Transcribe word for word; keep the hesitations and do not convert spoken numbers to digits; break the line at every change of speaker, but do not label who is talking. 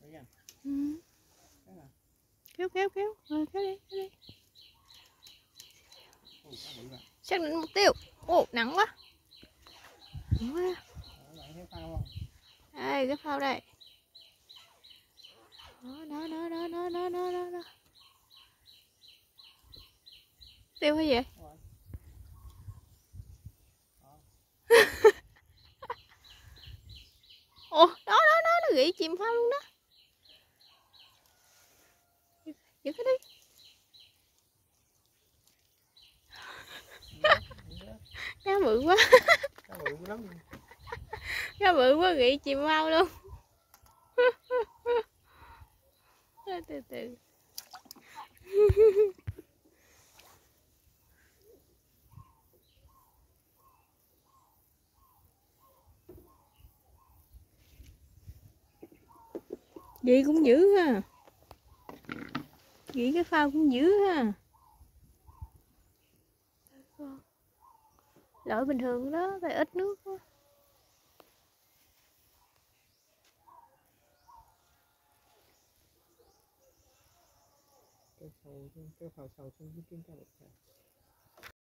Ừ. Kéo kéo kéo, rồi kéo đi, kéo đi. Xác định mục tiêu. Ồ, nặng quá. Nặng quá. Đây, cái phao đây. Đó, đó, đó, đó, đó, đó, đó, đó, đó. Tiêu hay gì? Ồ, đó, đó, đó, nó gỉ chìm phao luôn đó. Giữ cái đi. Cá bự quá.
Cá bự lắm.
Cá bự quá gỉ chìm phao luôn. Từ từ. Gỉ cũng dữ ha. Gỉ cái phao cũng dữ ha. Lội bình thường đó, tại ít nước quá.
Cái phao cái phao sầu xuống dưới kiếm cá bự.